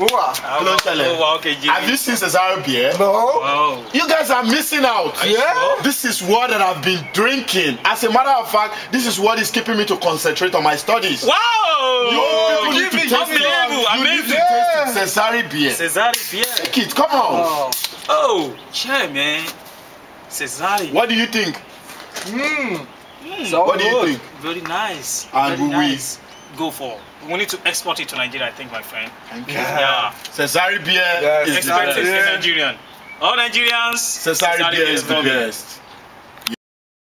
Okay, have you seen Cezar beer? No. Wow. You guys are missing out. Sure? This is what that I've been drinking. As a matter of fact, this is what is keeping me to concentrate on my studies. Wow! You need to taste unbelievable, it. amazing. You need to taste it. Cezar beer. Cezar beer. Take it, come on. Oh, yeah, man. Cezar. What do you think? So what do you think? Very nice. And Very we nice. Go for. We need to export it to Nigeria, I think, my friend. Thank you. Yeah. Cezar beer is the Export it best. to Nigerian. All Nigerians. Cezar beer is the best.